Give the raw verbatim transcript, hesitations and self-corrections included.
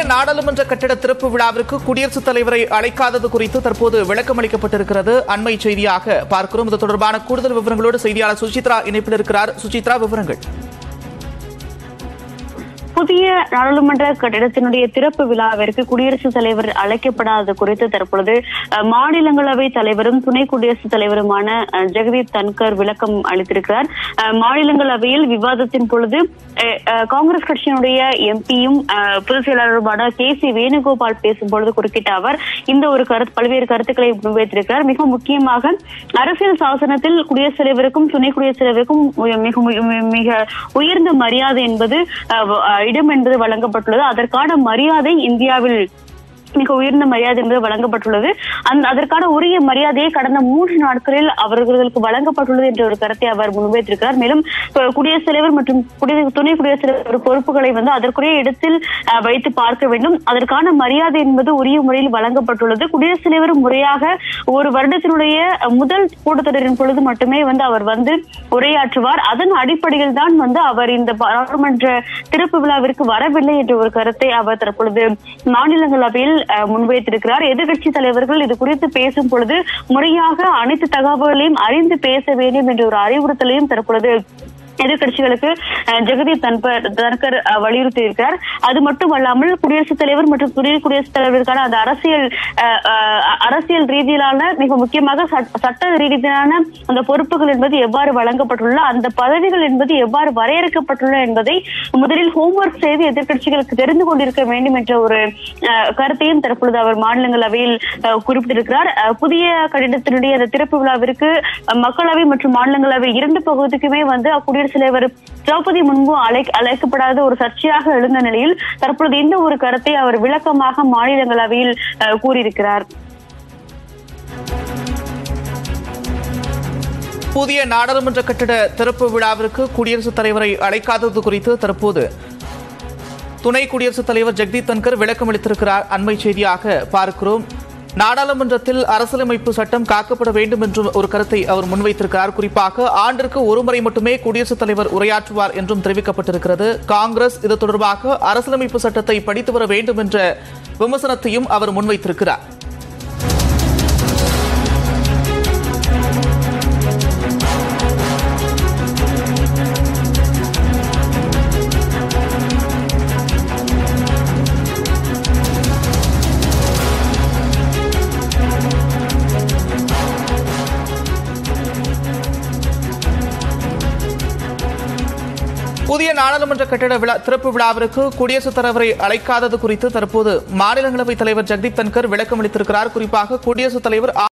நாடாளுமன்ற கட்டட திறப்பு விழாவிற்கு குடியரசுத் தலைவரை அழைக்காதது குறித்து தற்போது விளக்கம் அளிக்கப்பட்டிருக்கிறது. அண்மை செய்தியாக பார்க்கிறோம். இது தொடர்பான கூடுதல் விவரங்களோடு செய்தியாளர் சுசித்ரா இணைப்பில் இருக்கிறார். சுசித்ரா, விவரங்கள். புதிய நாடாளுமன்ற கட்டிடத்தினுடைய திறப்பு விழாவிற்கு குடியரசுத் தலைவர் அழைக்கப்படாதது குறித்து தற்பொழுது மாநிலங்களவை தலைவரும் துணை குடியரசுத் தலைவருமான ஜெகதீப் தன்கர் விளக்கம் அளித்திருக்கிறார். மாநிலங்களவையில் விவாதத்தின் பொழுது காங்கிரஸ் கட்சியினுடைய எம்பியும் பொதுச் செயலாளருமான கே சி வேணுகோபால் பேசும்பொழுது குறுக்கிட்ட அவர் இந்த ஒரு கருத்து பல்வேறு கருத்துக்களை முன்வைத்திருக்கிறார். மிக முக்கியமாக அரசியல் சாசனத்தில் குடியரசுத் தலைவருக்கும் துணை குடியரசுத் தலைவருக்கும் மிக மிக உயர்ந்த மரியாதை என்பது இடம் என்பது வழங்கப்பட்டுள்ளது. அதற்கான மரியாதை இந்தியாவில் மிக உயர்ந்த மரியாதை என்பது வழங்கப்பட்டுள்ளது. அந்த அதற்கான உரிய மரியாதையை கடந்த மூன்று நாட்களில் அவர்களுக்கு வழங்கப்பட்டுள்ளது என்ற ஒரு கருத்தை அவர் முன்வைத்திருக்கிறார். மேலும் குடியரசுத் தலைவர் மற்றும் துணை குடியரசுத் தலைவர் பொறுப்புகளை வந்து அதற்குரிய இடத்தில் வைத்து பார்க்க வேண்டும். அதற்கான மரியாதை என்பது உரிய முறையில் வழங்கப்பட்டுள்ளது. குடியரசுத் தலைவர் முறையாக ஒரு வருடத்தினுடைய முதல் கூட்டத்தொடரின் பொழுது மட்டுமே வந்து அவர் வந்து உரையாற்றுவார். அதன் அடிப்படையில் தான் வந்து அவர் இந்த பாராளுமன்ற திறப்பு விழாவிற்கு வரவில்லை என்ற ஒரு கருத்தை அவர் தற்பொழுது மாநிலங்களவையில் முன்வைத்திருக்கிறார். எதிர்கட்சி தலைவர்கள் இது குறித்து பேசும் பொழுது முறையாக அனைத்து தகவல்களையும் அறிந்து பேச வேண்டும் என்ற ஒரு அறிவுறுத்தலையும் தற்பொழுது எதிர்கட்சிகளுக்கு ஜெகதீப் தன்கர் வலியுறுத்தி இருக்கிறார். அது மட்டுமல்லாமல் குடியரசுத் தலைவர் மற்றும் துணை குடியரசுத் தலைவருக்கான அந்த அரசியல் அரசியல் ரீதியிலான மிக முக்கியமாக சட்ட ரீதியிலான அந்த பொறுப்புகள் என்பது எவ்வாறு வழங்கப்பட்டுள்ள அந்த பதவிகள் என்பது எவ்வாறு வரையறுக்கப்பட்டுள்ள என்பதை முதலில் ஹோம்ஒர்க் செய்து எதிர்கட்சிகளுக்கு தெரிந்து கொண்டிருக்க வேண்டும் என்ற ஒரு கருத்தையும் தற்பொழுது அவர் மாநிலங்களவையில் குறிப்பிட்டிருக்கிறார். புதிய கட்டிடத்தினுடைய அந்த திறப்பு விழாவிற்கு மக்களவை மற்றும் மாநிலங்களவை இரண்டு பகுதிக்குமே வந்து குடியரசு தலைவர் திரௌபதி முன்பு அழை அழைக்கப்படாத ஒரு சர்ச்சையாக எழுந்த நிலையில் தற்பொழுது இந்த ஒரு கருத்தை அவர் விளக்கமாக மாநிலங்களவையில் கூறியிருக்கிறார். புதிய நாடாளுமன்ற கட்டிட திறப்பு விழாவிற்கு குடியரசுத் தலைவரை அழைக்காதது குறித்து தற்போது துணை குடியரசுத் தலைவர் ஜெகதீப் தன்கர் விளக்கம் அளித்திருக்கிறார். அண்மை செய்தியாக பார்க்கிறோம். நாடாளுமன்றத்தில் அரசியலமைப்பு சட்டம் காக்கப்பட வேண்டும் என்றும் ஒரு கருத்தை அவர் முன்வைத்திருக்கிறார். குறிப்பாக ஆண்டிற்கு ஒருமுறை மட்டுமே குடியரசுத் தலைவர் உரையாற்றுவார் என்றும் தெரிவிக்கப்பட்டிருக்கிறது. காங்கிரஸ் இது தொடர்பாக அரசியலமைப்பு சட்டத்தை படித்து வர வேண்டும் என்ற விமர்சனத்தையும் அவர் முன்வைத்திருக்கிறார். புதிய நாடாளுமன்ற கட்டிட விழா திறப்பு விழாவிற்கு குடியரசுத் தலைவரை அழைக்காதது குறித்து தற்போது மாநிலங்களவை தலைவர் ஜெகதீப் தன்கர் விளக்கம் அளித்திருக்கிறார். குறிப்பாக குடியரசுத் தலைவர்